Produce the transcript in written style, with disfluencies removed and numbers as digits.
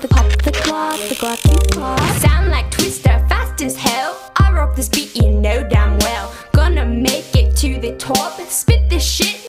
the clock, the clock. Sound like Twister, fast as hell. I rock this beat, you know damn well. Gonna make it to the top. Spit this shit